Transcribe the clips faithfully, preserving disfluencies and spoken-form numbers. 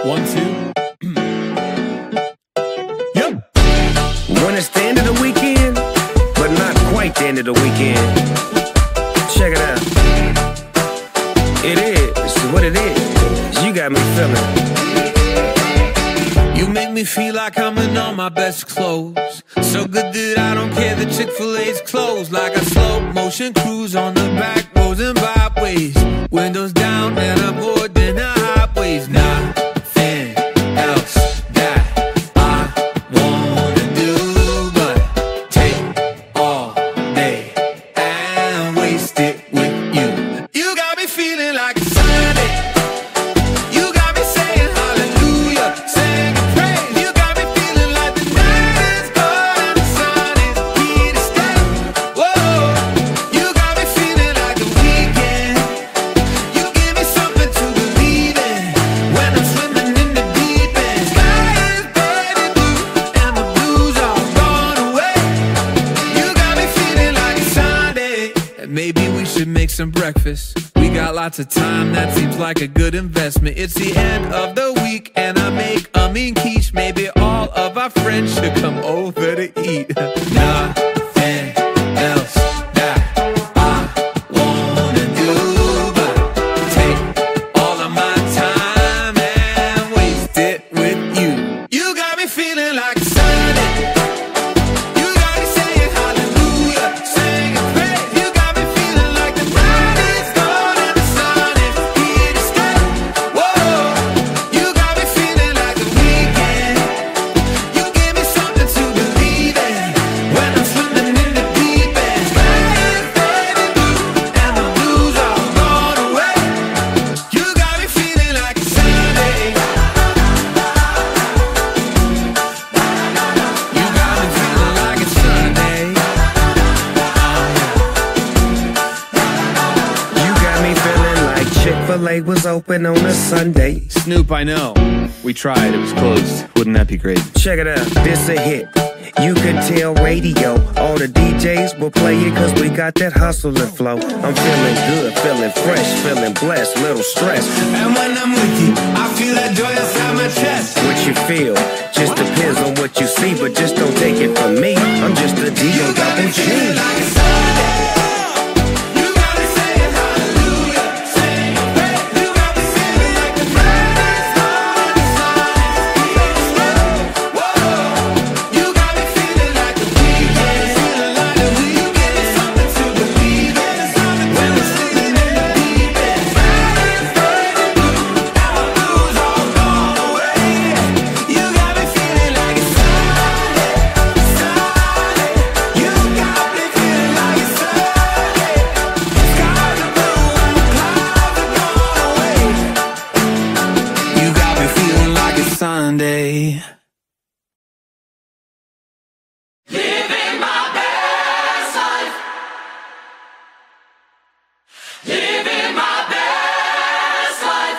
One, two. Yep. When it's the end of the weekend, but not quite the end of the weekend. Check it out. It is what it is. You got me feeling. You make me feel like I'm in all my best clothes. So good that I don't care that Chick-fil-A's closed. Like a slow motion cruise on the back roads and byways. Windows down and avoiding the highways. Nothing else that I wanna do but take all day and waste it with you. You got me feeling like it's Sunday. You got me saying hallelujah, saying praise. You got me feeling like the night is gone and the sun is here to stay. Whoa, you got me feeling like the weekend. You give me something to believe in when I'm swimming in the deep end. Sky is bright and blue and the blues are gone away. You got me feeling like it's Sunday. And maybe we should make some breakfast. We got lots of time, that seems like a good investment. It's the end of the week and I make a mean quiche. Maybe all of our friends should come over to eat. Nothing else that I wanna do but take all of my time and waste it with you. You got me feeling like it's Sunday. You got me saying hallelujah, singing praise. You got me feeling like the night is gone and the sun is here to stay. Whoa, you got me feeling like the weekend. You give me something to believe in when I'm swimming in the deep end. Sky is bright and blue and the blues are gone away. You got me feeling like it's Sunday. You got me feeling like it's Sunday. You got me feeling like Chick-fil-A was open on a Sunday. Snoop, I know. We tried, it was closed. Wouldn't that be great? Check it out, this a hit. You can tell radio, all the D Js will play it cause we got that hustle and flow. I'm feeling good, feeling fresh, feeling blessed, little stressed. And when I'm with you, I feel that joy inside my chest. What you feel just depends on what you see, but just don't take it from me. I'm just a D O double G. Like a Sunday. You got me saying hallelujah, saying praise. You got me feeling like the night is gone and the sun is here to stay. Whoa, you got me feeling like the weekend. Feeling like the weekend. Something to believe in. When I'm sitting in the deep end. Sky is bright and blue and the blues all gone away. You got me feeling like it's Sunday, Sunday. You got me feeling like it's Sunday. Skies are blue and the clouds are gone away. You got me feeling like it's Sunday. Living my best life. Living my best life.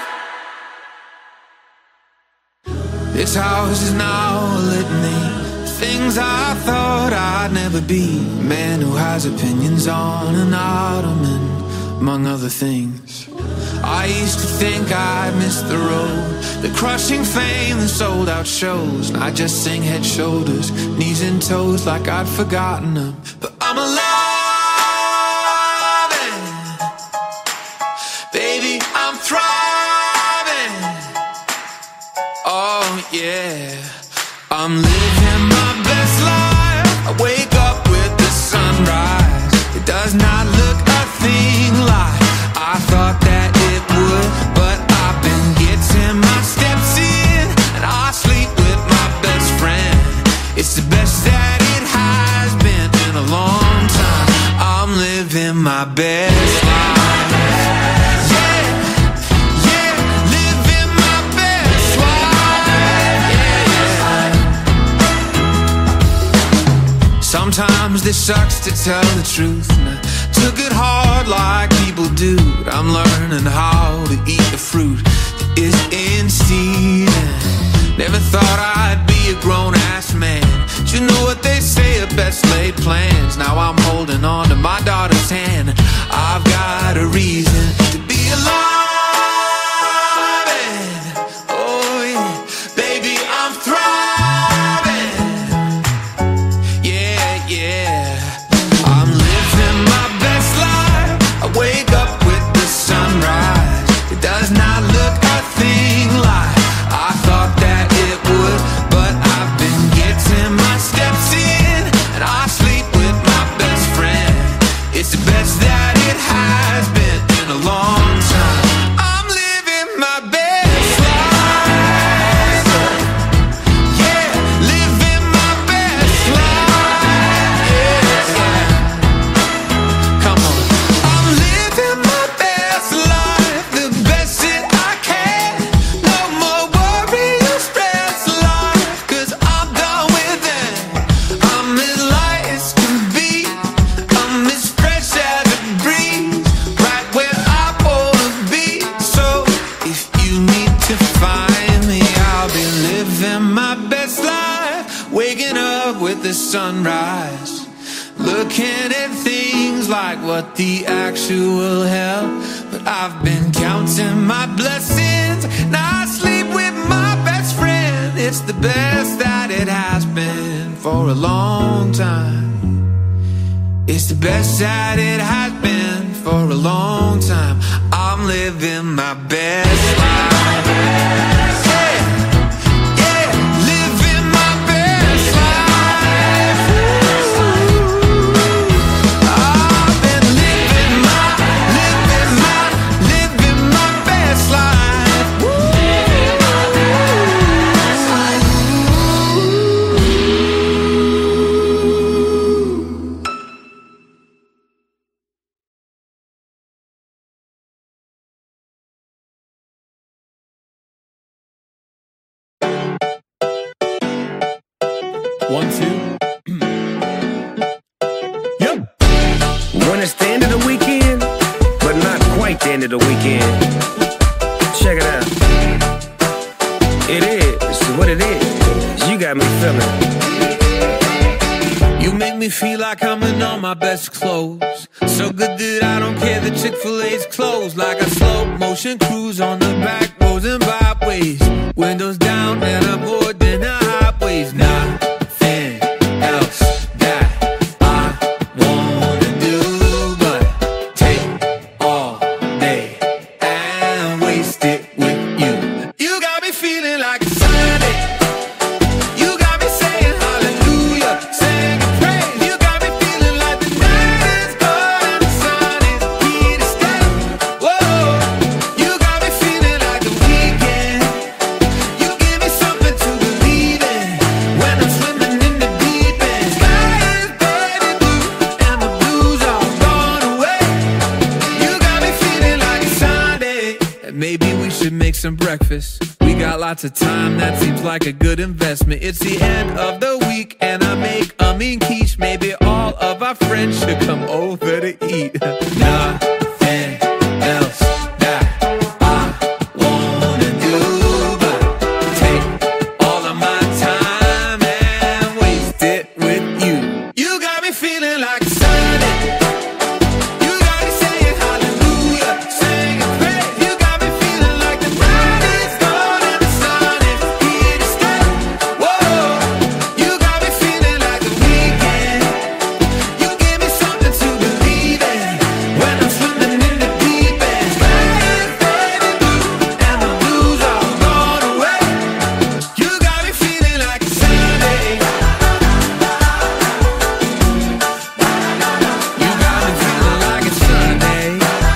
This house is now a litany. Things I thought I'd never be. Man who has opinions on an ottoman, among other things. I used to think I'd missed the road, the crushing fame, the sold out shows. And I just sing head, shoulders, knees and toes like I'd forgotten them. But I'm alive, and baby, I'm thriving. Oh yeah, I'm living my best life. I wake up with the sunrise. It does not look a thing like I thought that it would, but I've been getting my steps in, and I sleep with my best friend. It's the best that it has been in a long time. I'm living my best life. Yeah, yeah, living my best life. Yeah, yeah. Sometimes this sucks to tell the truth, and I took it hard like people do. But I'm learning how to eat the fruit that is in season. Never thought I'd be a grown-ass man. But you know what they say, a best laid plans. Now I'm holding on to my daughter's hand. I've got a reason to be alive, and oh yeah. sunrise, looking at things like what the actual hell. But I've been counting my blessings, now I sleep with my best friend. It's the best that it has been for a long time. It's the best that it has been for a long time. I'm living my best life. Yeah, yeah, living my best life. I've been living my, living my, living my best life. Living my best life. One, two. Yep. When it's the end of the weekend, but not quite the end of the weekend. Check it out. It is what it is. You got me feeling. You make me feel like I'm in all my best clothes, so good that I don't care that Chick-fil-A's closed. Like a slow motion cruise on the back roads and byways, windows down and I'm bored in the highways. Nothing else that I wanna do but take all day and waste it with you. You got me feeling like a Sunday. You got me saying hallelujah, saying praise. You got me feeling like the night is gone and the sun is here to stay. Whoa, you got me feeling like the weekend. You give me something to believe in when I'm swimming in the deep end. Sky is baby blue and the blues all gone away. You got me feeling like it's Sunday. And maybe we should make some breakfast. We got lots of time, that seems like a good investment. It's the end of the week and I make a mean quiche. Maybe all of our friends should come over to eat. Nothing else that I wanna do but take all of my time and waste it with you. You got me feeling like a Sunday. You got me saying hallelujah, singing praise. You got me feeling like the night is gone and the sun is here to stay. Whoa, you got me feeling like the weekend. You give me something to believe in when I'm swimming in the deep end. Sky is baby blue and the blues all gone away. You got me feeling like it's Sunday. You got me feeling like it's Sunday.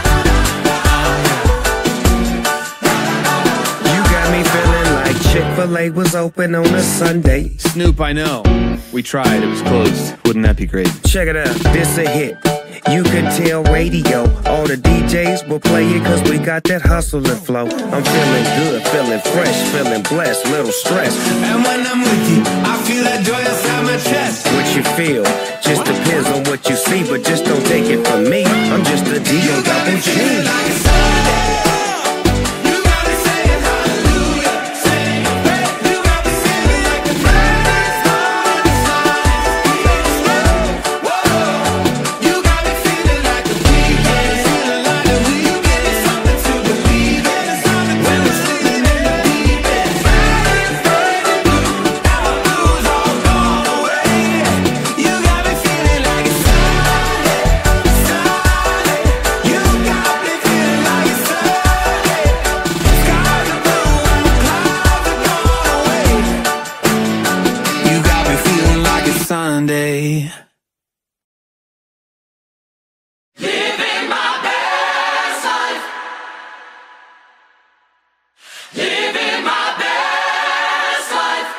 You got me feeling like Chick-fil-A was open on a Sunday. Snoop, I know. We tried, it was closed. Wouldn't that be great? Check it out, this a hit. You can tell radio, all the D Js will play it cause we got that hustle and flow. I'm feeling good, feeling fresh, feeling blessed, little stress. And when I'm with you, I feel that joy inside my chest. What you feel just depends on what you see, but just don't take it from me. I'm just a D O double G. Like a Sunday. You got me saying hallelujah, saying praise. You got me feeling like the night is gone and the sun is here to stay. Whoa, you got me feeling like the weekend. Feeling like the weekend. You give me something to believe in when I'm swimming in the deep end. Sky is baby blue and the blues all gone away. You got me feeling like it's Sunday, Sunday. You got me feeling like it's Sunday. Skies are blue and the clouds are gone away. You got me feeling like it's Sunday. Living my best life. Living my best life.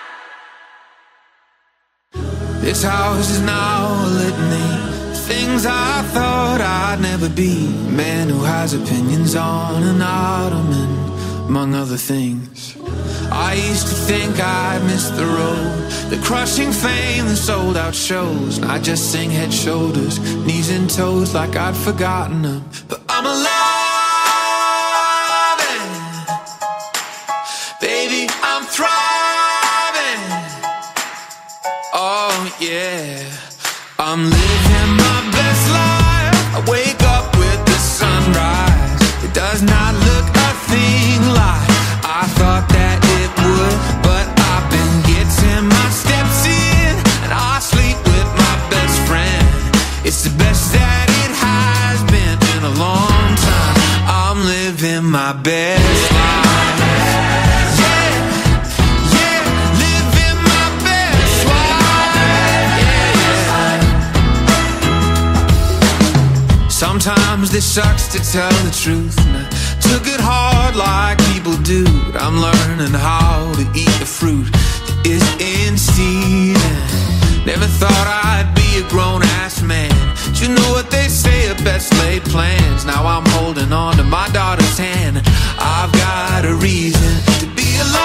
This house is now a litany. Things I thought I'd never be. Man who has opinions on an ottoman, among other things. I used to think I'd missed the road, the crushing fame, the sold out shows. And I just sing head, shoulders, knees and toes like I'd forgotten them. But I'm alive, and baby, I'm thriving. Oh yeah. I'm living my best life. I wake up with the sunrise. It does not look a thing like I thought that it would, but I've been getting my steps in, and I sleep with my best friend. It's the best that it has been in a long time. I'm living my best life. Yeah, yeah, living my best life. Yeah, yeah. Sometimes this sucks to tell the truth, and I took it hard like people do, but I'm learning how to eat the fruit that is in seed. Never thought I'd be a grown-ass man. But you know what they say, a best laid plans. Now I'm holding on to my daughter's hand. I've got a reason to be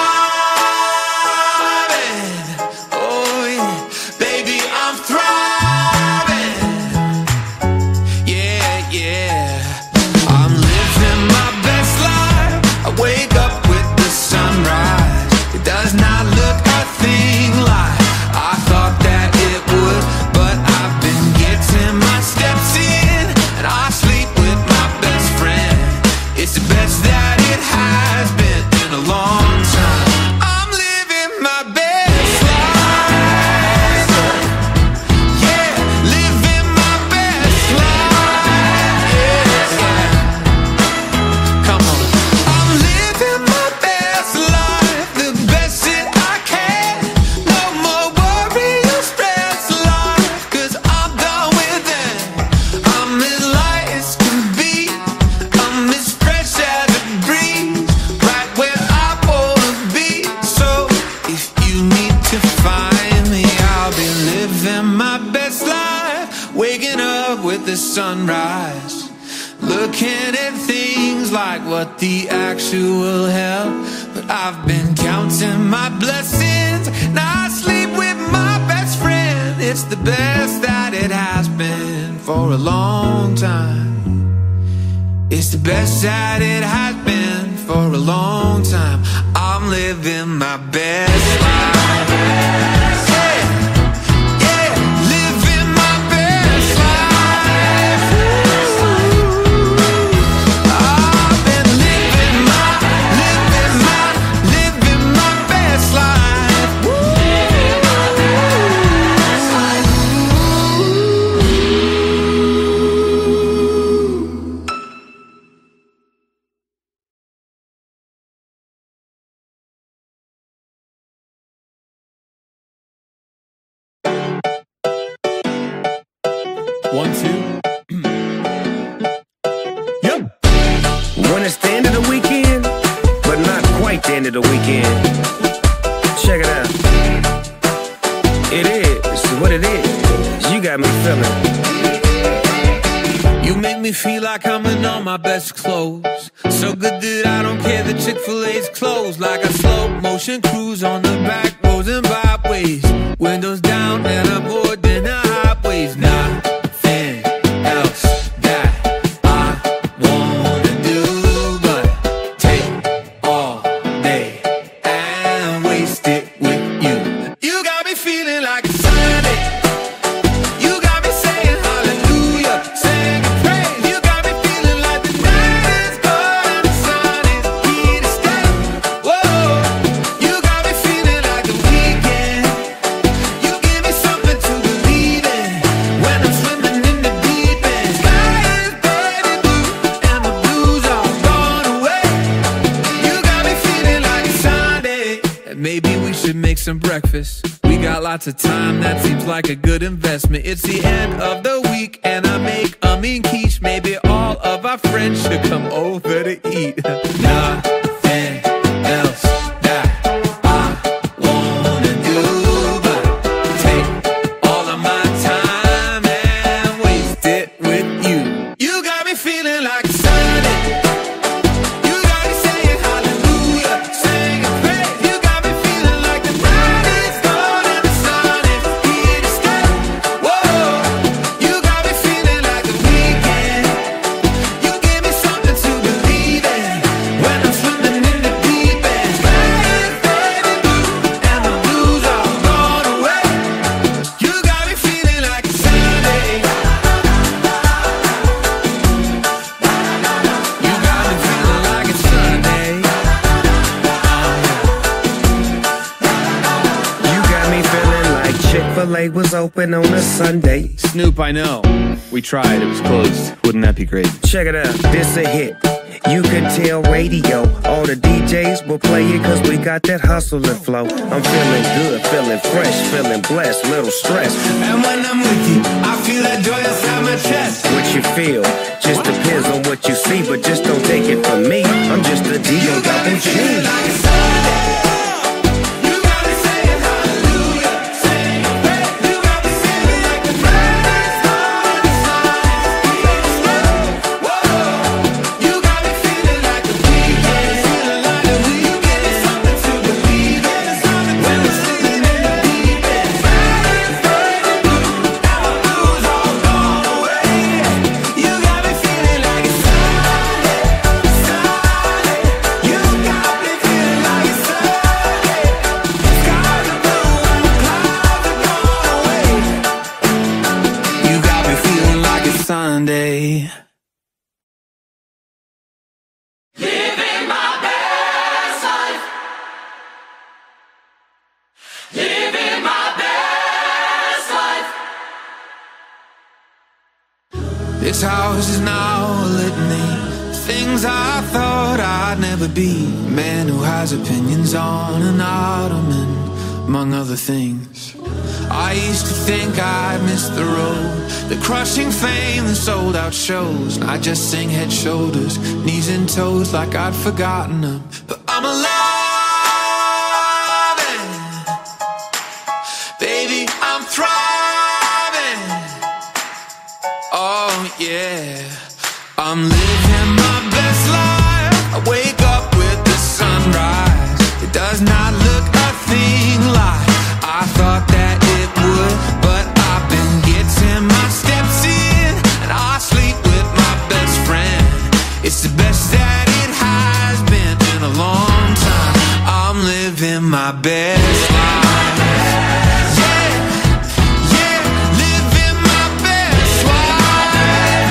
alive, and oh yeah, baby, I'm thriving. Yeah, yeah, I'm living my best life. I wake up with the sunrise. It does not look a thing like I thought that it would, but I've been getting my steps in, and I sleep with my best friend. It's the best that it has been in a long time. I'm living my best life. Yeah, living my best life. Yeah, yeah. Come on. I'm living my best life, the best that I can. No more worry or stress life, 'cause I'm done with it. I'm as light as can be. I'm as fresh as a breeze, right where I wanna be. So if you need to find me, I'll be living my best life. Waking up with the sunrise, looking at things like what the actual hell. But I've been counting my blessings, now I sleep with my best friend. It's the best that it has been for a long time. It's the best that it has been for a long time. I'm living my best life. Yeah, yeah, living my best life. I've been living my, living my, living my best life. One, two. Yep. When it's the end of the weekend, but not quite the end of the weekend. Check it out. It is what it is. You got me feeling. You make me feel like I'm in all my best clothes. So good that I don't care that Chick-fil-A's closed. Like a slow motion cruise on the back roads and byways. Windows down and I'm bored in the highways. Nothing else that I wanna do but take all day and waste it with you. You got me feeling like it's Sunday. You got me saying hallelujah, saying praise. You got me feeling like the night is gone and the sun is here to stay. Whoa, you got me feeling like the weekend. You give me something to believe in when I'm swimming in the deep end. Sky is baby blue and the blues are gone away. You got me feeling like it's Sunday. And maybe we should make some breakfast. We got lots of time, that seems like a good investment. It's the end of the week and I make a mean quiche. Maybe all of our friends should come over to eat. Nothing else that I wanna do but take all of my time and waste it with you. You got me feeling like it's Sunday. You got me saying hallelujah, singing praise. You got me feeling like the night is gone and the sun is here to stay. Whoa, you got me feeling like the weekend. You give me something to believe in when Chick-fil-A was open on a Sunday. Snoop, I know. We tried, it was closed. Wouldn't that be great? Check it out, this a hit. You can tell radio, all the D Js will play it cause we got that hustle and flow. I'm feeling good, feeling fresh, feeling blessed, little stressed. And when I'm with you, I feel that joy inside my chest. What you feel just depends on what you see, but just don't take it from me. I'm just a D O double G. Sunday. Living my best life. Living my best life. This house is now a litany. Things I thought I'd never be. Man who has opinions on an ottoman, among other things. I used to think I'd missed the road, the crushing fame, the sold out shows. And I just sing head, shoulders, knees and toes like I'd forgotten them. But I'm alive, and baby, I'm thriving. Oh yeah, I'm living my best life. I wake up with the sunrise. It does not look a thing like I thought that it would, but I've been getting my steps in, and I sleep with my best friend. It's the best that it has been in a long time. I'm living my best life. Yeah, yeah, living my best life.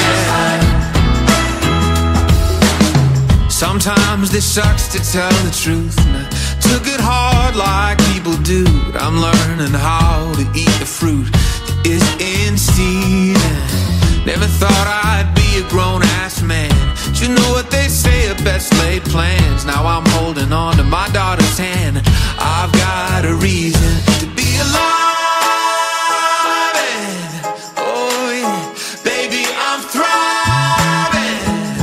Yeah. Sometimes this sucks to tell the truth. Took it hard like people do, but I'm learning how to eat the fruit that is in season. Never thought I'd be a grown-ass man, but you know what they say, a best laid plans. Now I'm holding on to my daughter's hand. I've got a reason to be alive, and oh yeah, baby, I'm thriving.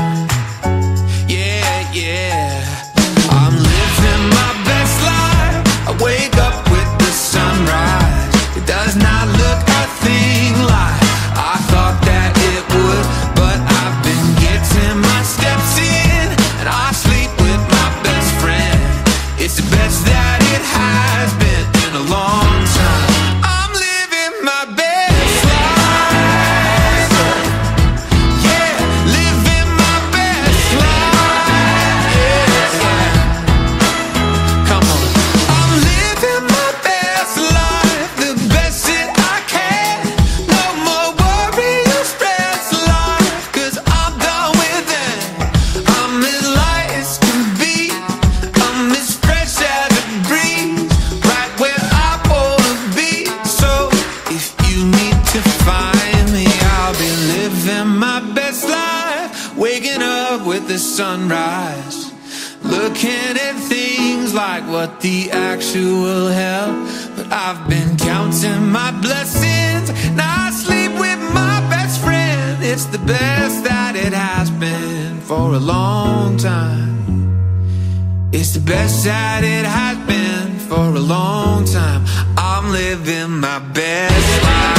Yeah, yeah, I'm living my I wake up with the sunrise. It does not look a thing like I thought that it would, but I've been getting my steps in, and I sleep with my best friend. It's the best that it has been in a long time. I'm living my best life. Yeah, living my best life. Yeah. Come on. Living my best life, the best that I can. No more worry or stress life, cause I'm done with it. I'm as light as can be, I'm as fresh as a breeze, right where I wanna be. So if you need to find me, I'll be living my best life. Waking up with the sunrise, looking at things like what the actual hell. But I've been counting my blessings, now I sleep with my best friend. It's the best that it has been for a long time. It's the best that it has been for a long time. I'm living my best life.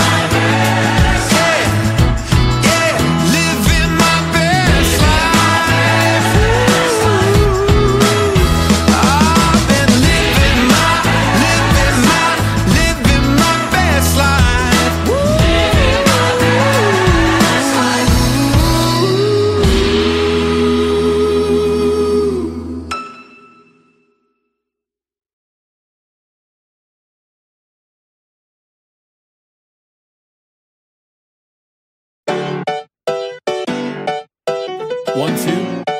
One, two.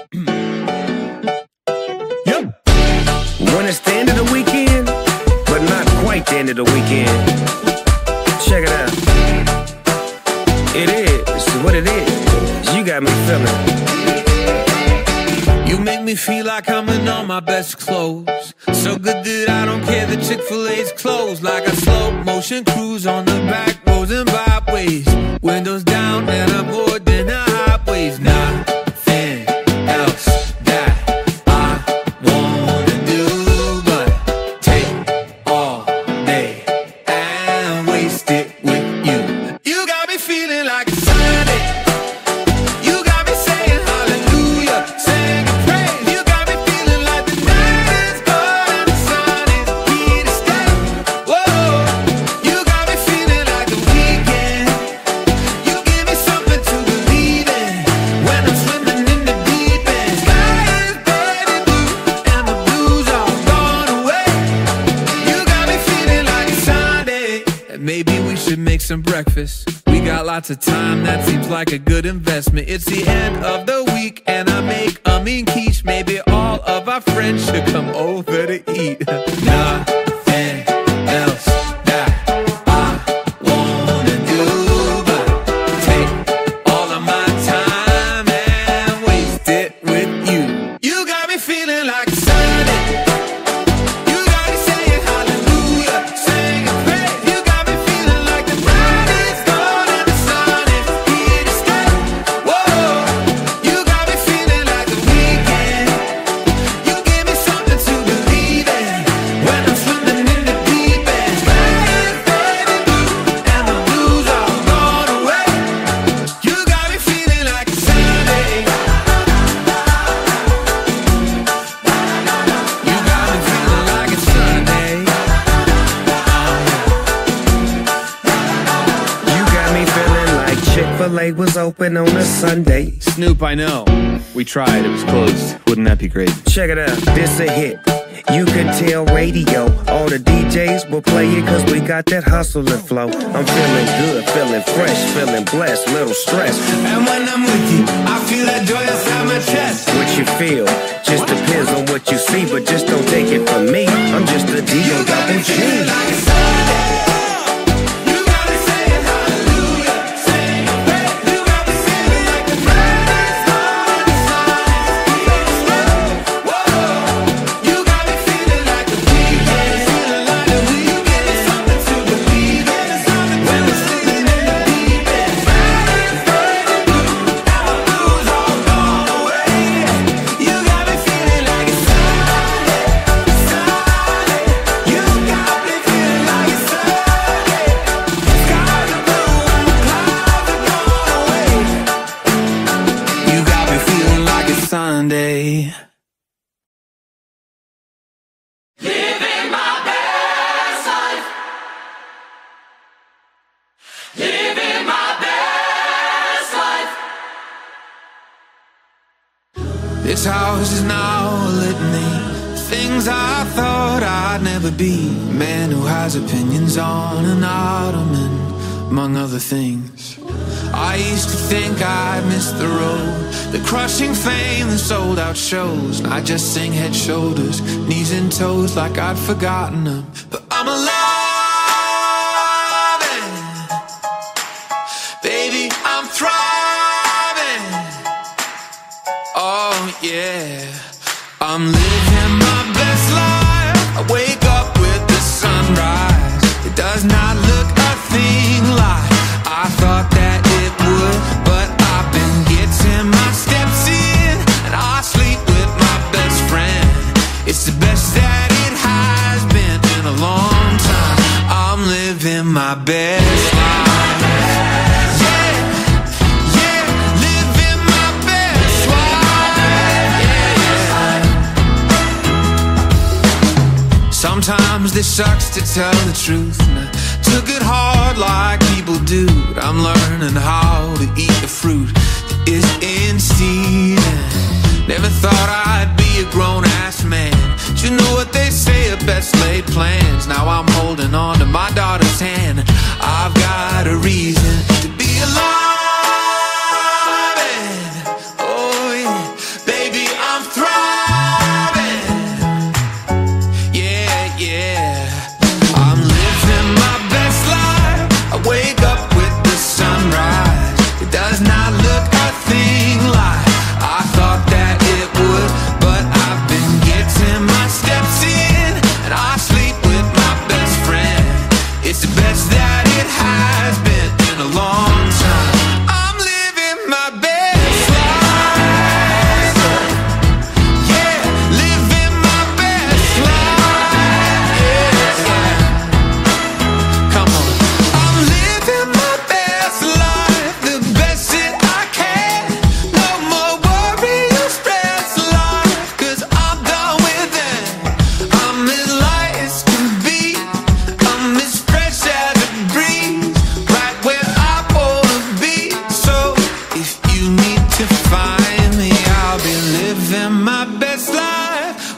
Yep. When it's the end of the weekend, but not quite the end of the weekend. feeling? You make me feel like I'm in all my best clothes. So good that I don't care that Chick-fil-A's closed. Like a slow motion cruise on the back roads and byways. Windows down and I'm bored in the highways. Nothing else that I wanna do but take all day and waste it with you. You got me feeling like it's Sunday. You got me saying hallelujah, saying a praise. You got me feeling like the night is gone and the sun is here to stay. Whoa, you got me feeling like the weekend. You give me something to believe in when I'm swimming in the deep end. Sky is baby blue and the blues all gone away. You got me feeling like it's Sunday. And maybe we should make some breakfast. We got lots of time, that seems like a good investment. It's the end of the week and I make a mean quiche. Maybe all of our friends should come over to eat. Nothing else that I wanna do but take all of my time and waste it with you. You got me feeling like Sunday. You got me saying hallelujah, saying a praise. You got me feeling like the night is gone and the sun is here to stay. Whoa, you got me feeling like the weekend. You give me something to believe in when I'm swimming in the deep end. Sky is baby blue and the blues all gone away. You got me feeling like it's Sunday. You got me feeling like it's Sunday. You got me feeling like Chick-fil-A was open on a Sunday. Snoop, I know. We tried, it was closed. Wouldn't that be great? Check it out, this a hit. You can tell radio, all the D Js will play it cause we got that hustle and flow. I'm feeling good, feeling fresh, feeling blessed, little stressed. And when I'm with you, I feel that joy inside my chest. What you feel just depends on what you see, but just don't take it from me. I'm just a D O double G. Like a Sunday. You got me saying hallelujah, saying a praise. You got me feeling like the night is gone and the sun is here to stay. Whoa, you got me feeling like the weekend, feeling like the weekend. Something to believe in, something when we're swimming in the deep end. Sky is baby blue and the blues all gone away. You got me feeling like it's Sunday, Sunday. You got me feeling like it's Sunday. Skies are blue and the clouds are gone away. You got me feeling like it's Sunday. Living my best life. Living my best life. This house is now a litany. Things I thought I'd never be. Man who has opinions on an ottoman, among other things. I used to think I'd missed the road, the crushing fame, the sold out shows. And I just sing head, shoulders, knees and toes like I'd forgotten them. But I'm alive, and baby, I'm thriving. Oh yeah, I'm living my best life. I wake up with the sunrise. It does not look a thing like I thought that it would, but I've been getting my steps in, and I sleep with my best friend. It's the best that it has been in a long time. I'm living my best life. Yeah, yeah, living my best life. Yeah, yeah. Sometimes this sucks to tell the truth, and I took it hard like people do. But I'm learning how to eat the fruit that is in season. Never thought I'd be a grown-ass man. But you know what they say, a best laid plans. Now I'm holding on to my daughter's hand. I've got a reason to be alive, and oh yeah, baby, I'm thriving. Yeah, yeah, I'm living my best life. I wake up with the sunrise. It does not look a thing like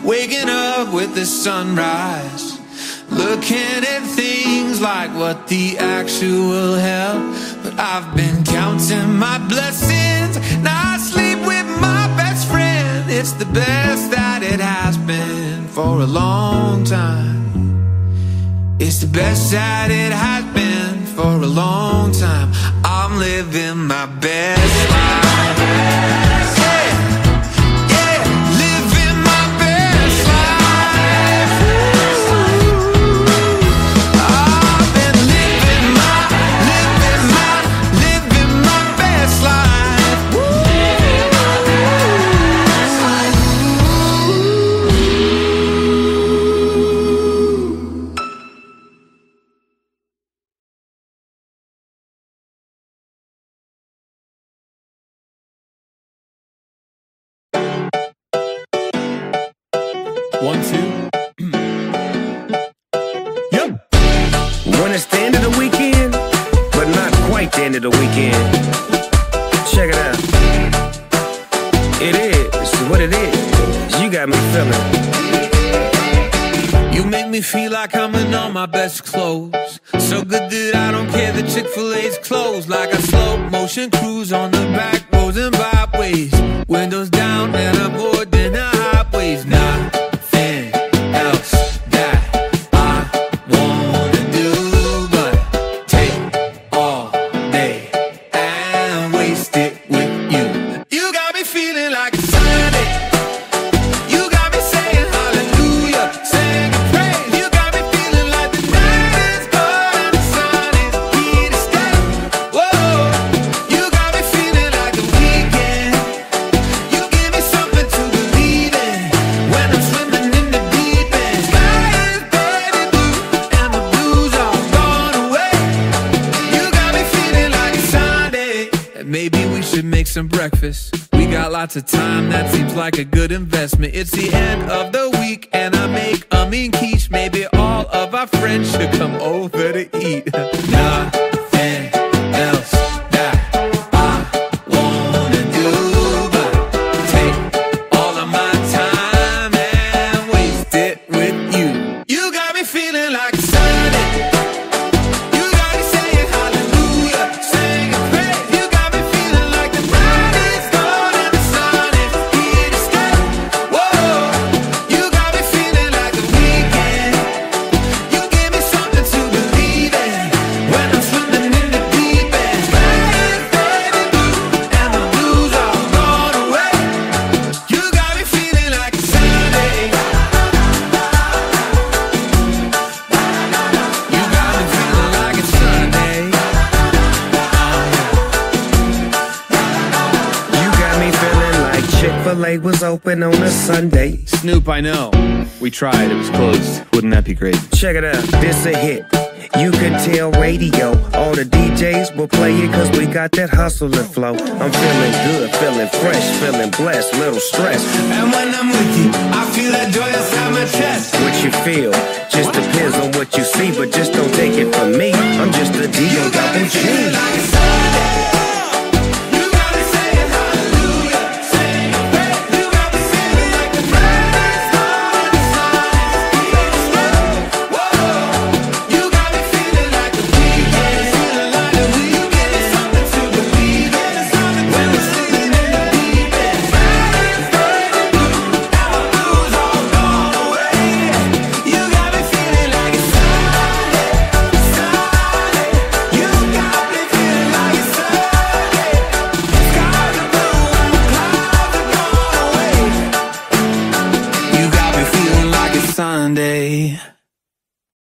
waking up with the sunrise, looking at things like what the actual hell. But I've been counting my blessings, now I sleep with my best friend. It's the best that it has been for a long time. It's the best that it has been for a long time. I'm living my best life. One, two. Yep. When it's the end of the weekend, but not quite the end of the weekend. Check it out. It is what it is. You got me feeling. You make me feel like I'm in all my best clothes, so good that I don't care that Chick-fil-A's closed. Like a slow motion cruise on the back roads and byways, windows down and I'm bored in the highways. Nothing else that I wanna do but take all day and waste it with you. You got me feeling like a Sunday. You got me saying hallelujah, saying praise. You got me feeling like the night is gone and the sun is here to stay. Whoa, you got me feeling like the weekend. You give me something to believe in when I'm swimming in the deep end. Sky is baby blue and the blues all gone away. You got me feeling like a Sunday. And maybe we should make some breakfast. We got lots of time, that seems like a good investment. It's the end of the week and I make a mean quiche. Maybe all of our friends should come over to eat. Nothing else that I wanna do but take all of my time and waste it with you. You got me feeling like a Sunday. You got me saying hallelujah, singing praise. You got me feeling like the night is gone and the sun is here to stay. Whoa, you got me feeling like the weekend. You give me something to believe in when I'm swimming in the deep end. Sky is baby blue and the blues all gone away. You got me feeling like a Sunday. You got me feeling like it's Sunday. You got me feeling like Chick-fil-A was open on a Sunday. Snoop, I know. We tried, it was closed. Wouldn't that be great? Check it out, this a hit. You can tell radio, all the D Js will play it cause we got that hustle and flow. I'm feeling good, feeling fresh, feeling blessed, little stress. And when I'm with you, I feel that joy inside my chest. What you feel just depends on what you see, but just don't take it from me. I'm just a D O double G.